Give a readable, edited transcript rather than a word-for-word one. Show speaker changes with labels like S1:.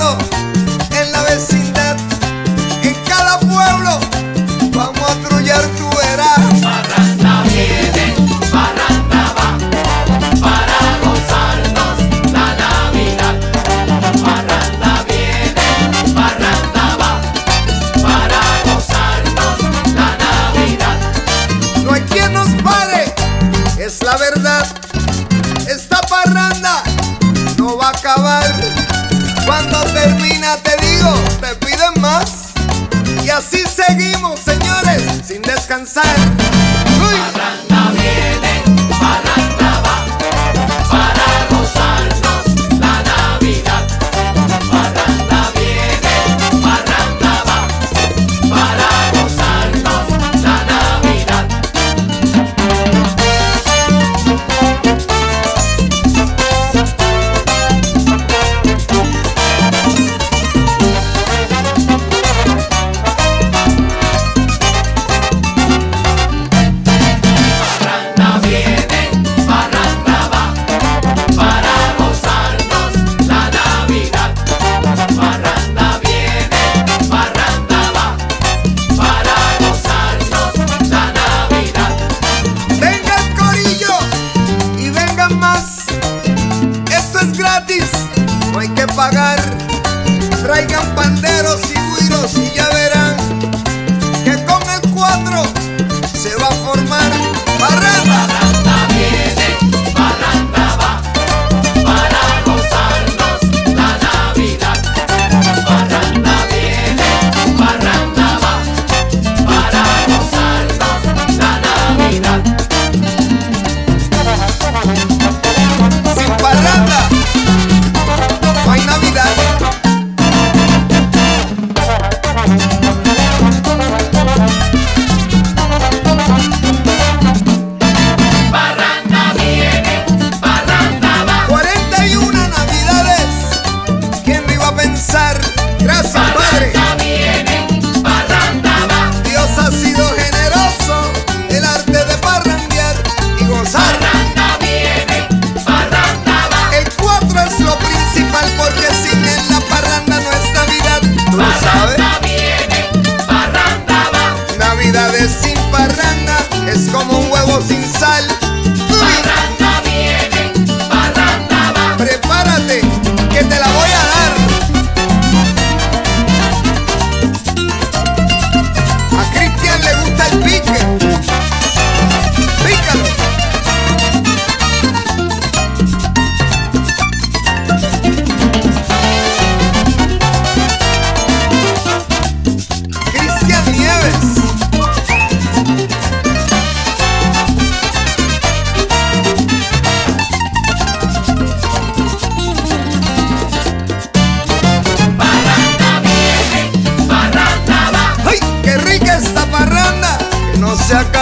S1: sonando en la vecindad, en cada pueblo. Vamos a trullar, tú verás.
S2: Parranda viene, parranda va, para gozarnos la Navidad. Parranda viene, parranda va, para gozarnos la Navidad.
S1: No hay quien nos pare, es la verdad. Esta parranda no va a acabar. Cuando termina, te digo, te piden más. Y así seguimos, señores, sin descansar. ¡Uy!
S2: Parranda viene, parranda va, para gozarnos la Navidad. Parranda viene, parranda va, para gozarnos la Navidad. Parranda viene, parranda va, para gozarnos la Navidad. Parranda viene, parranda va, para gozarnos la Navidad.
S1: Venga el corillo y vengan más. Esto es gratis, no hay que pagar. Traigan panderos y güiros y ya verán que con el 4 se va a formar parranda.
S2: Parranda viene, parranda va, para gozarnos la Navidad. Parranda viene, parranda va, para gozarnos la Navidad.
S1: Sin parranda no hay Navidad.
S2: Parranda viene, parranda va.
S1: 41 Navidades, ¿quién lo iba a pensar? Gracias, Padre.
S2: Parranda viene, parranda va.
S1: Dios ha sido generoso, el arte de parrandear y gozar.
S2: Parranda viene, parranda va.
S1: El 4 es lo principal porque sin él la parranda no es Navidad. ¿Tú lo sabes?
S2: Parranda viene, parranda va.
S1: Navidades sin parranda es como un huevo sin sal. Uy,
S2: Parranda viene, parranda va.
S1: prepárate, que te la voy a dar. A Cristian le gusta el pique. Pícalo. Cristian Nieves.
S2: Parranda viene, parranda va.
S1: ¡Ay, qué rica esta parranda! Que no se acaba.